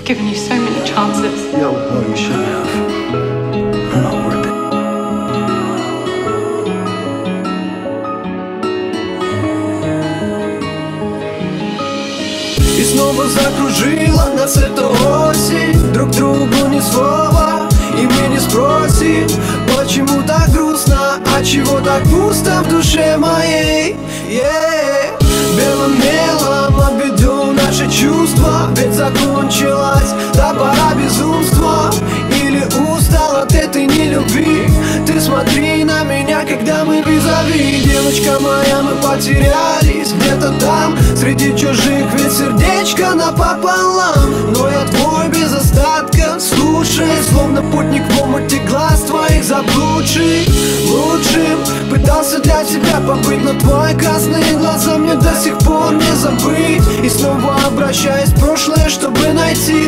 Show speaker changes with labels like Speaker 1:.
Speaker 1: given you so many chances.
Speaker 2: Yeah, well, you shouldn't have. I'm not worth it. И снова закружила нас эта осень. Друг другу ни слова, и мы не спросим, почему так грустно, а чего так пусто в душе моей. Белым мелом обведу наши чувства, ведь закончилась та пора безумства. Или устал от этой нелюбви? Ты смотри на меня, когда мы визави. Девочка моя, мы потерялись где-то там, среди чужих, ведь сердечко напополам. Но я твой без остатка, слушай, словно путник в омуте глаз твоих заблудший. Лучшим пытался для тебя побыть, но твои красные глаза мне до сих пор не забыть. И снова обращаюсь в прошлое, чтобы найти